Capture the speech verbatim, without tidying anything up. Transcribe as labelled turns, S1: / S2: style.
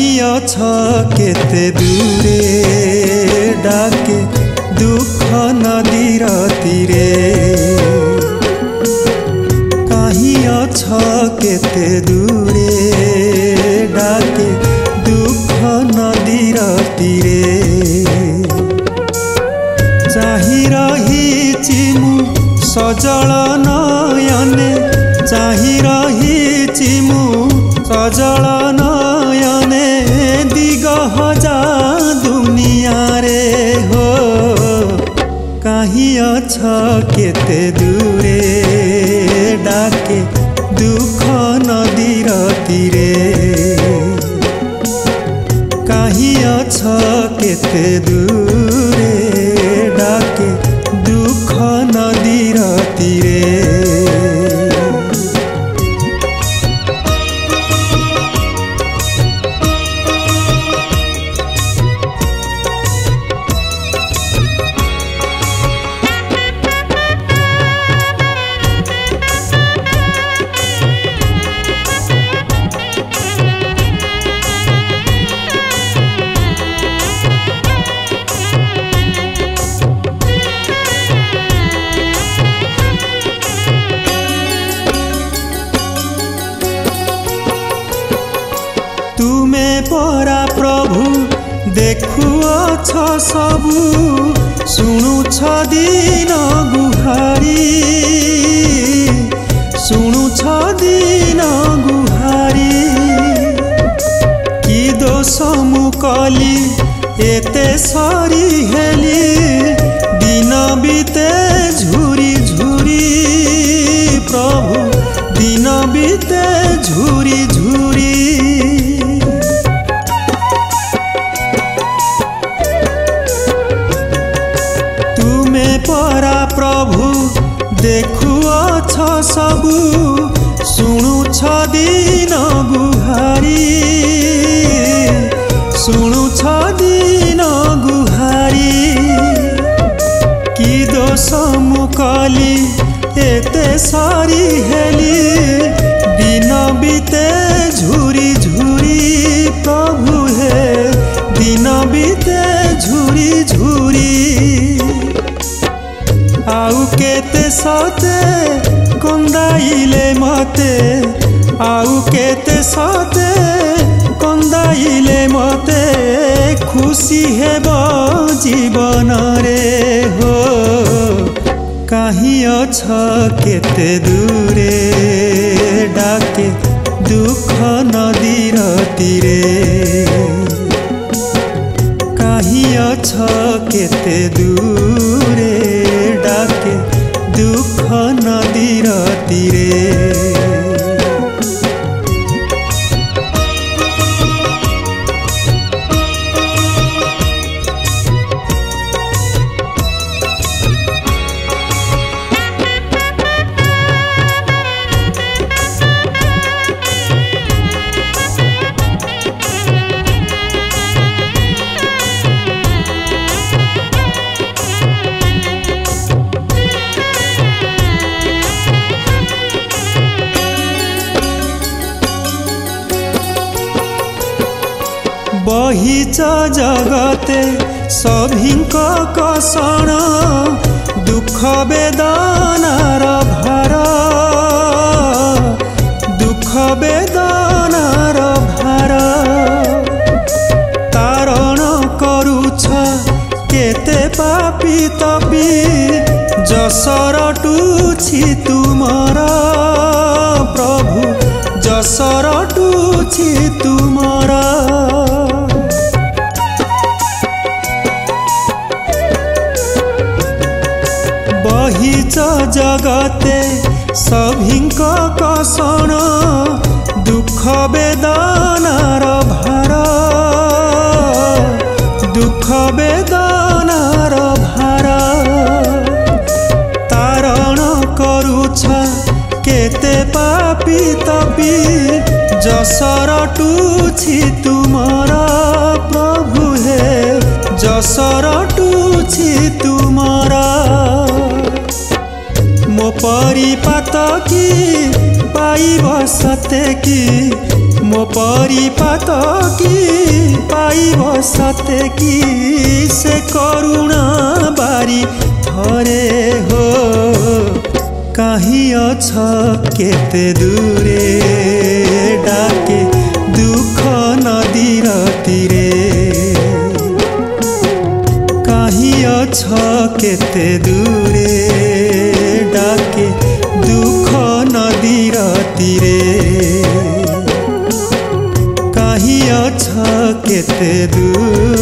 S1: काहीं अछ केते दूरे डाके दुख नदीर तीरे काहीं अछ केते दूरे डाके दुख नदीर तीरे चाही रहिछि मु सजल नयने चाही रहिछि मु सजल नयने दिग हजा दुनिया रे हो काहीं अछ केते दूरे डाके दुख नदीर तीरे काहीं अछ केते दूरे डाके दुख नदीर तीरे तुमे परा प्रभु देखुअछ सबु शुणुछ दिन गुहारी शुणुछ दिन गुहारी कि दोष मु कली एते सरी हेली दिन बीते झुरी झुरी प्रभु दिन बीते झुरी झुरी परा प्रभु देखुअछ सबु शुणुछ दिन गुहारी शुणुछ दिन गुहारी कि दोष मु कली एते सारी हेली दिन बीते झुरी झुरी प्रभु हे दिन बीते झुरी झुरी आउ केते सते कंदाइले मते आउ केते सते कंदाइले मते खुशी हेबो जीवन रे हो काहीं अछ केते दूरे डाके दुख नदीर तीरे काहीं अछ केते दूरे डाके दुख नदीर तीरे बहिच जगते सभिंक कषण दुख वेदनार भार दुख वेदनार भार तारण करुछ केते पापी तपी जसर टुछि तुमर प्रभु जसर टुछि तुमर बहिच जगते सभिंक कषण दुख वेदनार भार दुख वेदनार भार तारण करुछ केते पापी तपी जसर टुछि तुमर प्रभु हे जसर टुछि तुमर मो परिपात की पाइब सते कि मो परिपात कि पाइब सते कि से करुणा बारी थरे हो कहीं अछ केते दूरे डाके दुख नदीर तीरे कहीं अछ केते दूरे डाके दुख नदीर तीरे कहीं अछ केते दूरे।